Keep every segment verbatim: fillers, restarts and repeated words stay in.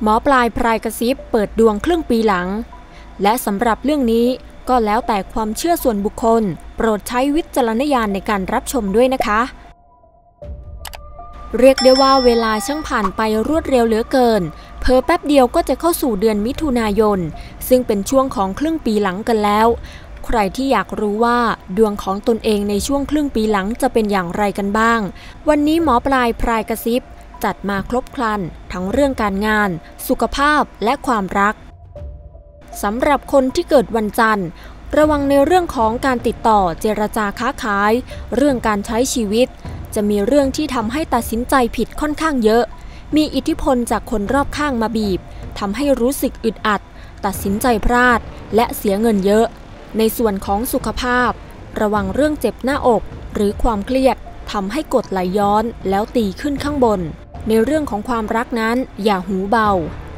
หมอปลายพรายกระซิบเปิดดวงครึ่งปีหลังและสำหรับเรื่องนี้ก็แล้วแต่ความเชื่อส่วนบุคคลโปรดใช้วิจารณญาณในการรับชมด้วยนะคะเรียกได้ว่าเวลาช่างผ่านไปรวดเร็วเหลือเกินเพิ่แป๊บเดียวก็จะเข้าสู่เดือนมิถุนายนซึ่งเป็นช่วงของครึ่งปีหลังกันแล้วใครที่อยากรู้ว่าดวงของตนเองในช่วงครึ่งปีหลังจะเป็นอย่างไรกันบ้างวันนี้หมอปลายพรายกระซิบจัดมาครบครันทั้งเรื่องการงานสุขภาพและความรักสำหรับคนที่เกิดวันจันทร์ระวังในเรื่องของการติดต่อเจรจาค้าขายเรื่องการใช้ชีวิตจะมีเรื่องที่ทำให้ตัดสินใจผิดค่อนข้างเยอะมีอิทธิพลจากคนรอบข้างมาบีบทำให้รู้สึกอึดอัดตัดสินใจพลาดและเสียเงินเยอะในส่วนของสุขภาพระวังเรื่องเจ็บหน้าอกหรือความเครียดทำให้กรดไหลย้อนแล้วตีขึ้นข้างบนในเรื่องของความรักนั้นอย่าหูเบา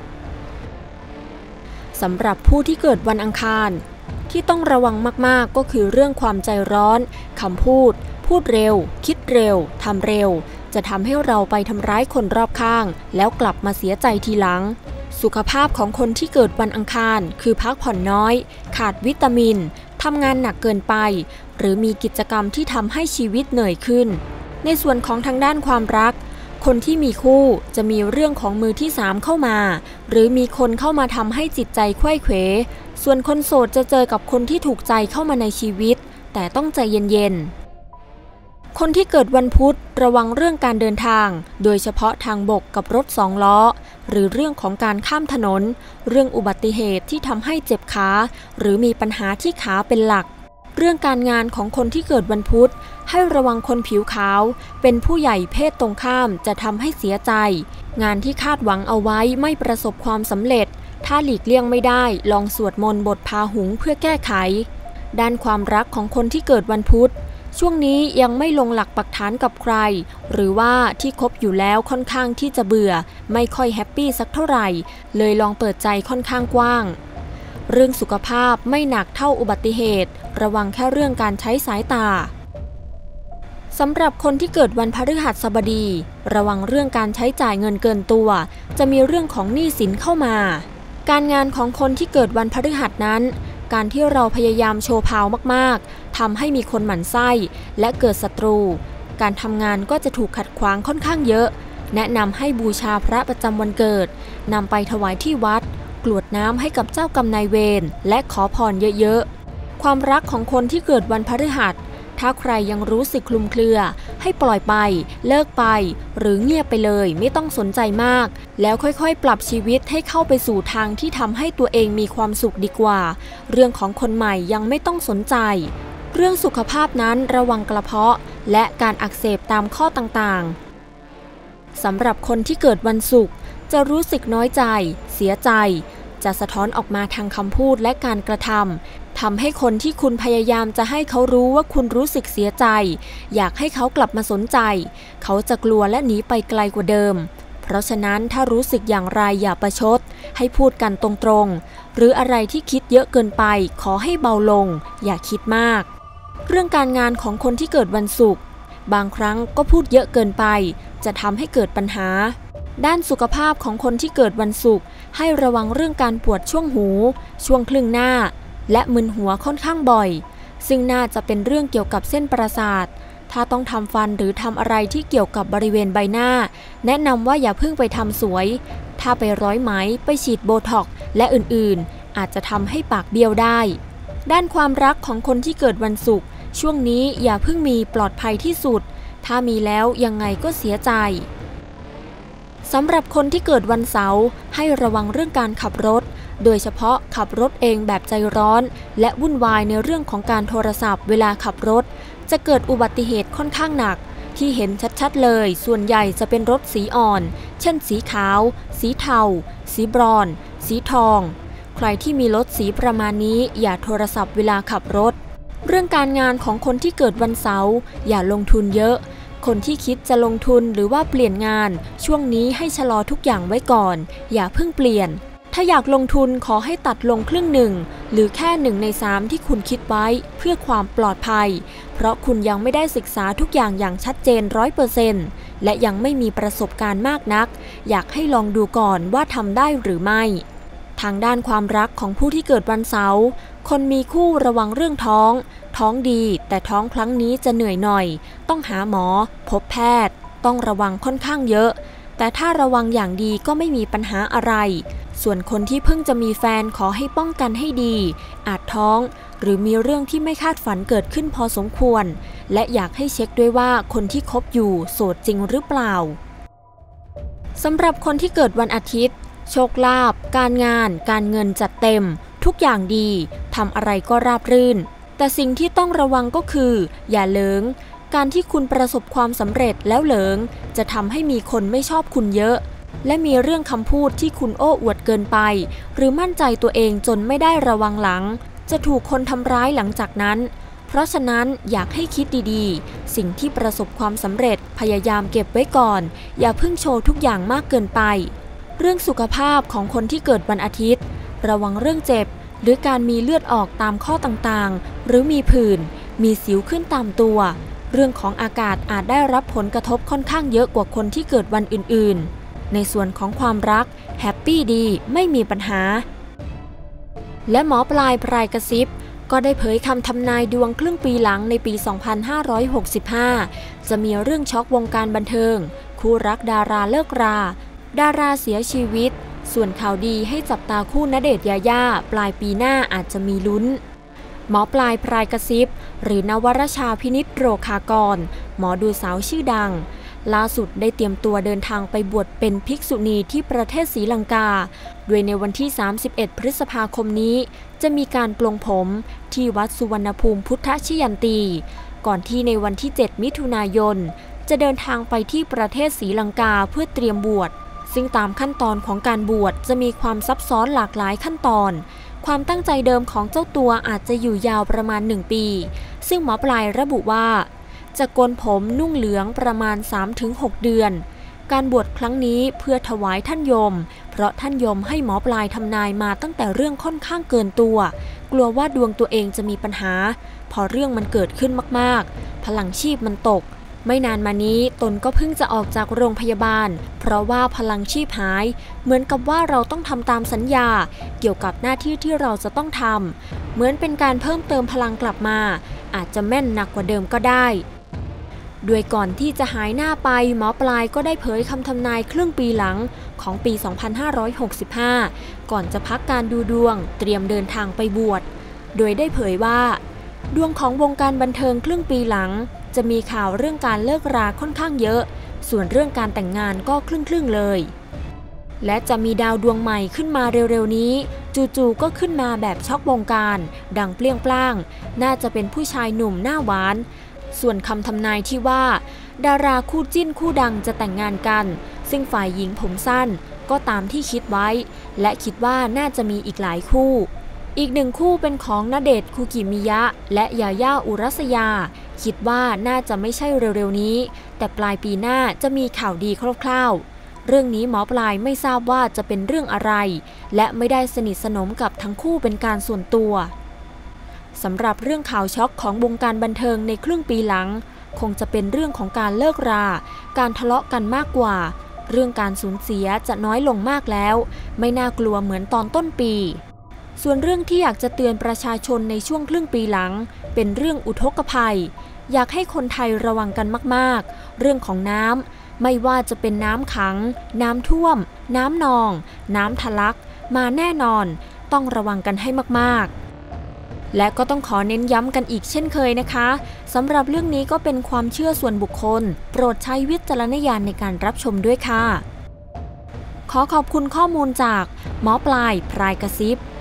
สำหรับผู้ที่เกิดวันอังคารที่ต้องระวังมากๆก็คือเรื่องความใจร้อนคำพูดพูดเร็วคิดเร็วทำเร็วจะทำให้เราไปทำร้ายคนรอบข้างแล้วกลับมาเสียใจทีหลังสุขภาพของคนที่เกิดวันอังคารคือพักผ่อนน้อยขาดวิตามินทำงานหนักเกินไปหรือมีกิจกรรมที่ทำให้ชีวิตเหนื่อยขึ้นในส่วนของทางด้านความรักคนที่มีคู่จะมีเรื่องของมือที่สามเข้ามาหรือมีคนเข้ามาทำให้จิตใจไขว้เขวส่วนคนโสดจะเจอกับคนที่ถูกใจเข้ามาในชีวิตแต่ต้องใจเย็นๆคนที่เกิดวันพุธระวังเรื่องการเดินทางโดยเฉพาะทางบกกับรถสองล้อหรือเรื่องของการข้ามถนนเรื่องอุบัติเหตุที่ทำให้เจ็บขาหรือมีปัญหาที่ขาเป็นหลักเรื่องการงานของคนที่เกิดวันพุธให้ระวังคนผิวขาวเป็นผู้ใหญ่เพศตรงข้ามจะทำให้เสียใจงานที่คาดหวังเอาไว้ไม่ประสบความสำเร็จถ้าหลีกเลี่ยงไม่ได้ลองสวดมนต์บทพาหุงเพื่อแก้ไขด้านความรักของคนที่เกิดวันพุธช่วงนี้ยังไม่ลงหลักปักฐานกับใครหรือว่าที่คบอยู่แล้วค่อนข้างที่จะเบื่อไม่ค่อยแฮปปี้สักเท่าไหร่เลยลองเปิดใจค่อนข้างกว้างเรื่องสุขภาพไม่หนักเท่าอุบัติเหตุระวังแค่เรื่องการใช้สายตาสำหรับคนที่เกิดวันพฤหัสบดีระวังเรื่องการใช้จ่ายเงินเกินตัวจะมีเรื่องของหนี้สินเข้ามาการงานของคนที่เกิดวันพฤหัสนั้นการที่เราพยายามโชว์พาวมากๆทำให้มีคนหมั่นไส้และเกิดศัตรูการทำงานก็จะถูกขัดขวางค่อนข้างเยอะแนะนำให้บูชาพระประจำวันเกิดนำไปถวายที่วัดกรวดน้ำให้กับเจ้ากรรมนายเวรและขอพรเยอะๆความรักของคนที่เกิดวันพฤหัสถ้าใครยังรู้สึกคลุมเครือให้ปล่อยไปเลิกไปหรือเงียบไปเลยไม่ต้องสนใจมากแล้วค่อยๆปรับชีวิตให้เข้าไปสู่ทางที่ทำให้ตัวเองมีความสุขดีกว่าเรื่องของคนใหม่ยังไม่ต้องสนใจเรื่องสุขภาพนั้นระวังกระเพาะและการอักเสบตามข้อต่างๆสำหรับคนที่เกิดวันศุกร์จะรู้สึกน้อยใจเสียใจจะสะท้อนออกมาทางคำพูดและการกระทำทำให้คนที่คุณพยายามจะให้เขารู้ว่าคุณรู้สึกเสียใจอยากให้เขากลับมาสนใจเขาจะกลัวและหนีไปไกลกว่าเดิมเพราะฉะนั้นถ้ารู้สึกอย่างไรอย่าประชดให้พูดกันตรงๆหรืออะไรที่คิดเยอะเกินไปขอให้เบาลงอย่าคิดมากเรื่องการงานของคนที่เกิดวันศุกร์บางครั้งก็พูดเยอะเกินไปจะทำให้เกิดปัญหาด้านสุขภาพของคนที่เกิดวันศุกร์ให้ระวังเรื่องการปวดช่วงหูช่วงครึ่งหน้าและมึนหัวค่อนข้างบ่อยซึ่งน่าจะเป็นเรื่องเกี่ยวกับเส้นประสาทถ้าต้องทำฟันหรือทำอะไรที่เกี่ยวกับบริเวณใบหน้าแนะนำว่าอย่าเพิ่งไปทำสวยถ้าไปร้อยไหมไปฉีดโบท็อกซ์และอื่นๆอาจจะทำให้ปากเบี้ยวได้ด้านความรักของคนที่เกิดวันศุกร์ช่วงนี้อย่าเพิ่งมีปลอดภัยที่สุดถ้ามีแล้วยังไงก็เสียใจสำหรับคนที่เกิดวันเสาร์ให้ระวังเรื่องการขับรถโดยเฉพาะขับรถเองแบบใจร้อนและวุ่นวายในเรื่องของการโทรศัพท์เวลาขับรถจะเกิดอุบัติเหตุค่อนข้างหนักที่เห็นชัดๆเลยส่วนใหญ่จะเป็นรถสีอ่อนเช่นสีขาวสีเทาสีบรอนซ์สีทองใครที่มีรถสีประมาณนี้อย่าโทรศัพท์เวลาขับรถเรื่องการงานของคนที่เกิดวันเสาร์อย่าลงทุนเยอะคนที่คิดจะลงทุนหรือว่าเปลี่ยนงานช่วงนี้ให้ชะลอทุกอย่างไว้ก่อนอย่าเพิ่งเปลี่ยนถ้าอยากลงทุนขอให้ตัดลงครึ่งหนึ่งหรือแค่หนึ่งในสามที่คุณคิดไว้เพื่อความปลอดภัยเพราะคุณยังไม่ได้ศึกษาทุกอย่างอย่างชัดเจน ร้อยเปอร์เซ็นต์ และยังไม่มีประสบการณ์มากนักอยากให้ลองดูก่อนว่าทำได้หรือไม่ทางด้านความรักของผู้ที่เกิดวันเสาร์คนมีคู่ระวังเรื่องท้องท้องดีแต่ท้องครั้งนี้จะเหนื่อยหน่อยต้องหาหมอพบแพทย์ต้องระวังค่อนข้างเยอะแต่ถ้าระวังอย่างดีก็ไม่มีปัญหาอะไรส่วนคนที่เพิ่งจะมีแฟนขอให้ป้องกันให้ดีอาจท้องหรือมีเรื่องที่ไม่คาดฝันเกิดขึ้นพอสมควรและอยากให้เช็คด้วยว่าคนที่คบอยู่โสดจริงหรือเปล่าสำหรับคนที่เกิดวันอาทิตย์โชคลาภการงานการเงินจัดเต็มทุกอย่างดีทำอะไรก็ราบรื่นแต่สิ่งที่ต้องระวังก็คืออย่าเลิงการที่คุณประสบความสำเร็จแล้วเหลิงจะทำให้มีคนไม่ชอบคุณเยอะและมีเรื่องคำพูดที่คุณโอ้อวดเกินไปหรือมั่นใจตัวเองจนไม่ได้ระวังหลังจะถูกคนทำร้ายหลังจากนั้นเพราะฉะนั้นอยากให้คิดดีๆสิ่งที่ประสบความสำเร็จพยายามเก็บไว้ก่อนอย่าเพิ่งโชว์ทุกอย่างมากเกินไปเรื่องสุขภาพของคนที่เกิดวันอาทิตย์ระวังเรื่องเจ็บหรือการมีเลือดออกตามข้อต่างๆหรือมีผื่นมีสิวขึ้นตามตัวเรื่องของอากาศอาจได้รับผลกระทบค่อนข้างเยอะกว่าคนที่เกิดวันอื่นๆในส่วนของความรักแฮปปี้ดีไม่มีปัญหาและหมอปลายพรายกระซิบก็ได้เผยคำทำนายดวงครึ่งปีหลังในปี สองพันห้าร้อยหกสิบห้า จะมีเรื่องช็อกวงการบันเทิงคู่รักดาราเลิกราดาราเสียชีวิตส่วนข่าวดีให้จับตาคู่ณเดชน์ยาย่าปลายปีหน้าอาจจะมีลุ้นหมอปลายพรายกระซิบหรือนวรชาพินิจโรคากรหมอดูสาวชื่อดังล่าสุดได้เตรียมตัวเดินทางไปบวชเป็นภิกษุณีที่ประเทศศรีลังกาโดยในวันที่สามสิบเอ็ดพฤษภาคมนี้จะมีการปลงผมที่วัดสุวรรณภูมิพุทธชยันตีก่อนที่ในวันที่เจ็ดมิถุนายนจะเดินทางไปที่ประเทศศรีลังกาเพื่อเตรียมบวชซึ่งตามขั้นตอนของการบวชจะมีความซับซ้อนหลากหลายขั้นตอนความตั้งใจเดิมของเจ้าตัวอาจจะอยู่ยาวประมาณหนึ่งปีซึ่งหมอปลายระบุว่าจะโกนผมนุ่งเหลืองประมาณ สามถึงหก เดือนการบวชครั้งนี้เพื่อถวายท่านยมเพราะท่านยมให้หมอปลายทำนายมาตั้งแต่เรื่องค่อนข้างเกินตัวกลัวว่าดวงตัวเองจะมีปัญหาพอเรื่องมันเกิดขึ้นมากๆพลังชีพมันตกไม่นานมานี้ตนก็เพิ่งจะออกจากโรงพยาบาลเพราะว่าพลังชีพหายเหมือนกับว่าเราต้องทำตามสัญญาเกี่ยวกับหน้าที่ที่เราจะต้องทำเหมือนเป็นการเพิ่มเติมพลังกลับมาอาจจะแม่นหนักกว่าเดิมก็ได้โดยก่อนที่จะหายหน้าไปหมอปลายก็ได้เผยคำทำนายครึ่งปีหลังของปี สองพันห้าร้อยหกสิบห้า ก่อนจะพักการดูดวงเตรียมเดินทางไปบวชโดยได้เผยว่าดวงของวงการบันเทิงครึ่งปีหลังจะมีข่าวเรื่องการเลิกราค่อนข้างเยอะส่วนเรื่องการแต่งงานก็ครึ่งๆเลยและจะมีดาวดวงใหม่ขึ้นมาเร็วๆนี้จู่ๆก็ขึ้นมาแบบช็อกวงการดังเปรี้ยงปร้างน่าจะเป็นผู้ชายหนุ่มหน้าหวานส่วนคำทำนายที่ว่าดาราคู่จิ้นคู่ดังจะแต่งงานกันซึ่งฝ่ายหญิงผมสั้นก็ตามที่คิดไว้และคิดว่าน่าจะมีอีกหลายคู่อีกหนึ่งคู่เป็นของณเดชน์ คูกิมิยะและยาย่า อุรัสยาคิดว่าน่าจะไม่ใช่เร็วๆนี้แต่ปลายปีหน้าจะมีข่าวดีคร่าวๆเรื่องนี้หมอปลายไม่ทราบว่าจะเป็นเรื่องอะไรและไม่ได้สนิทสนมกับทั้งคู่เป็นการส่วนตัวสำหรับเรื่องข่าวช็อกของวงการบันเทิงในครึ่งปีหลังคงจะเป็นเรื่องของการเลิกราการทะเลาะกันมากกว่าเรื่องการสูญเสียจะน้อยลงมากแล้วไม่น่ากลัวเหมือนตอนต้นปีส่วนเรื่องที่อยากจะเตือนประชาชนในช่วงครึ่งปีหลังเป็นเรื่องอุทกภัยอยากให้คนไทยระวังกันมากๆเรื่องของน้ำไม่ว่าจะเป็นน้ำขังน้ำท่วมน้ำนองน้ำทะลักมาแน่นอนต้องระวังกันให้มากๆและก็ต้องขอเน้นย้ำกันอีกเช่นเคยนะคะสำหรับเรื่องนี้ก็เป็นความเชื่อส่วนบุคคลโปรดใช้วิจารณญาณในการรับชมด้วยค่ะขอขอบคุณข้อมูลจากหมอปลายพรายกระซิบ